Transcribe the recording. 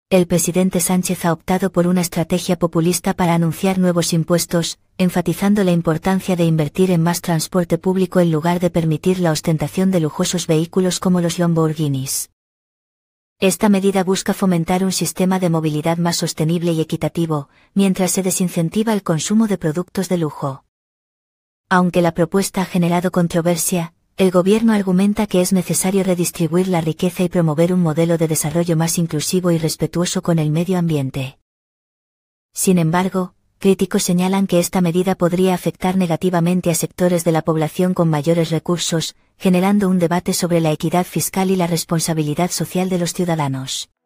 El presidente Sánchez ha optado por una estrategia populista para anunciar nuevos impuestos, enfatizando la importancia de invertir en más transporte público en lugar de permitir la ostentación de lujosos vehículos como los Lamborghinis. Esta medida busca fomentar un sistema de movilidad más sostenible y equitativo, mientras se desincentiva el consumo de productos de lujo. Aunque la propuesta ha generado controversia, el gobierno argumenta que es necesario redistribuir la riqueza y promover un modelo de desarrollo más inclusivo y respetuoso con el medio ambiente. Sin embargo, críticos señalan que esta medida podría afectar negativamente a sectores de la población con mayores recursos, generando un debate sobre la equidad fiscal y la responsabilidad social de los ciudadanos.